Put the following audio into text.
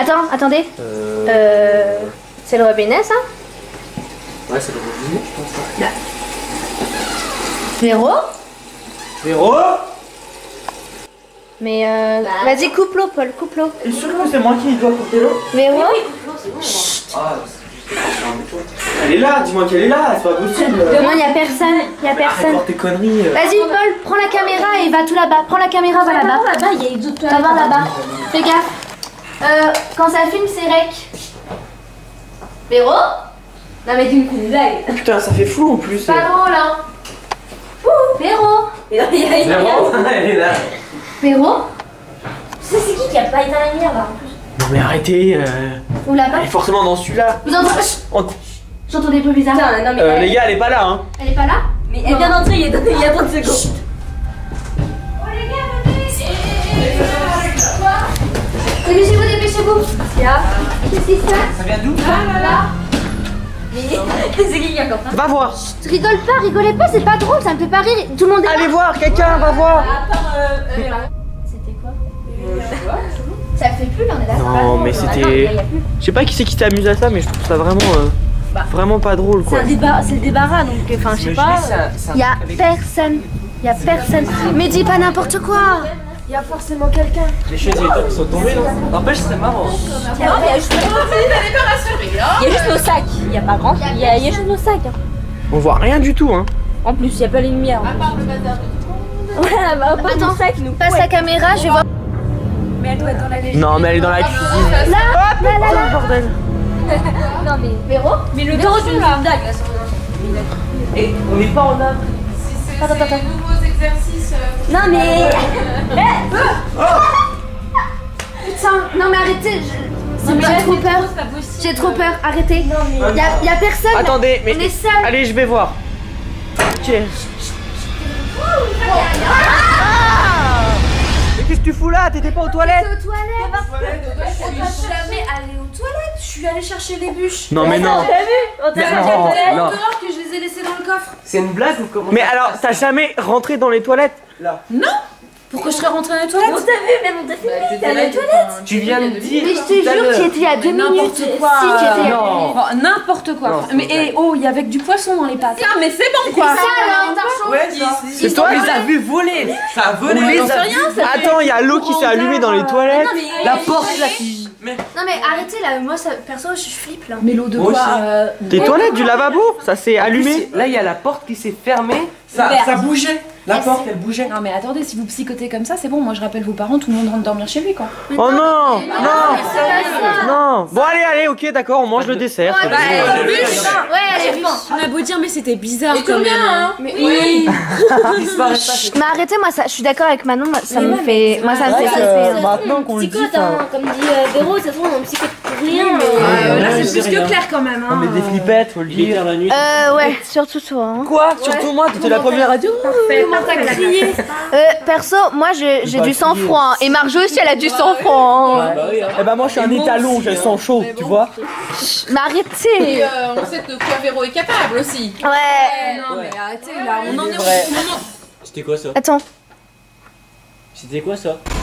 Attends, attendez. C'est le robinet, ça? Ouais, c'est le robinet, je pense. Là. Véro? Véro? Mais vas-y, coupe-l'eau, Paul, coupe-l'eau. T'es sûr que c'est moi qui dois porter l'eau? Véro? Ah, elle est là, dis-moi qu'elle est là, c'est pas possible. Non, y a personne, y a personne. Arrête tes conneries. Vas-y, Paul, prends la caméra et va tout là-bas. Prends la caméra, va là-bas. Là-bas, il y a une autre Va voir là-bas. Fais gaffe. Quand ça filme, c'est rec. Véro? Non, mais tu me fais une blague. Putain, ça fait flou en plus. Pas drôle, hein. Véro? Véro, elle est là. Véro? C'est qui a pas éteint la lumière là en plus? Non mais arrêtez. Ou là-bas? Elle est forcément dans celui-là. Vous entendez? J'entends des bruits bizarres. Non, mais Les gars, elle est pas là, hein. Elle est pas là? mais elle vient d'entrer il y a 30 secondes. Dépêchez-vous, dépêchez-vous. Qu'est-ce qui se passe? Ça vient d'où? Ah là là. C'est qui a encore ça? Va voir. Rigole pas, rigolez pas, c'est pas drôle, ça me fait pas rire. Tout le monde est là. Allez voir, quelqu'un, va voir. C'était quoi? Ça le fait plus là, on est d'accord? Non, mais c'était. Je sais pas qui c'est qui t'amuse à ça, mais je trouve ça vraiment. Vraiment pas drôle quoi. C'est le débarras donc enfin je sais pas. Y'a personne. Y'a personne. Mais dis pas n'importe quoi. Il y a forcément quelqu'un. Les chaises ils sont tombées là. N'empêche, c'est marrant. Il y a juste nos sacs. Il y a pas grand. Il y a juste nos sacs. On voit rien du tout, hein. En plus, il y a pas les lumières. À part le bazar de tout le monde. Ouais, bah pas nos sacs nous. Passe la caméra, je vais voir. Mais elle doit être dans la Non, mais elle est dans la cuisine. Là, là. Bordel. Non mais Véro? mais le temps d'une blague là. Et on n'est pas en âme. Attends. Nouveaux exercices. Non mais Putain, non mais arrêtez. J'ai trop peur. J'ai trop peur, arrêtez. Y'a personne. Attendez, mais. On est seuls. Allez, je vais voir. Ok. Mais qu'est-ce que tu fous là? T'étais pas aux toilettes? Aux toilettes. Je suis jamais allée aux toilettes. Je suis allée chercher les bûches. Non, mais non. on t'a Non, non. Dehors que je les ai laissées dans le coffre. C'est une blague ou comment? Mais alors, t'as jamais rentré dans les toilettes? Là. Non. Pourquoi je serais rentrée dans les toilettes? On t'a vu, même on t'a filmé, t'es allée aux toilettes. Tu viens de dire. Mais je te jure, tu étais il y a 2 minutes. N'importe quoi. Si, tu étais. Non. Bon, n'importe quoi. Non, Mais il y avait que du poisson dans les pâtes. Ah, mais c'est bon quoi. C'est toi qui les as vu voler. Ça a volé. Attends, il y a l'eau qui s'est allumée dans les toilettes. La porte là qui. Non mais arrêtez là, moi ça, perso je flippe là. Mais l'eau de Moi quoi Des toilettes, du lavabo, ça s'est allumé. Là, il y a la porte qui s'est fermée. Ça bougeait. La porte, elle bougeait. Non mais attendez, si vous psychotez comme ça, c'est bon. Moi je rappelle vos parents, tout le monde rentre dormir chez lui quoi. Oh non, non. Bon, allez, ok, d'accord, on mange le dessert. Ouais, allez, bûche. On a beau dire mais c'était bizarre quand même. Mais oui. Disparaît pas. Mais arrêtez, moi ça, je suis d'accord avec Manon, ça me fait. Moi ça me fait flipper. Maintenant qu'on le dit. Psychote, hein, comme dit Véro, ça se trouve on psychote pour rien. Là c'est plus que clair quand même. Non, mais des flippettes, faut le dire. Ouais, surtout toi. Hein. Quoi? Surtout moi, t'étais la première à dire. Perso, moi j'ai du sang-froid. Hein. Et Marjo aussi, elle a du sang-froid. Hein. Eh ben, moi, je suis un étalon, j'ai le sang chaud, tu vois. Mais arrêtez. On sait de quoi Véro est capable aussi. Ouais. Non mais arrêtez là, on en est au vrai. moment. C'était quoi ça? Attends. C'était quoi ça?